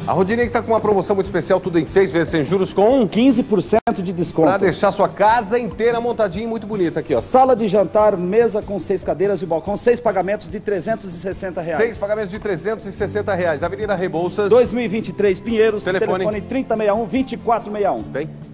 A Rodinei está com uma promoção muito especial, tudo em 6 vezes sem juros com 15% de desconto. Para deixar sua casa inteira montadinha e muito bonita aqui, ó. Sala de jantar, mesa com 6 cadeiras e balcão, 6 pagamentos de R$360. 6 pagamentos de R$360. Avenida Rebouças. 2023 Pinheiros, telefone 3061-2461. Bem.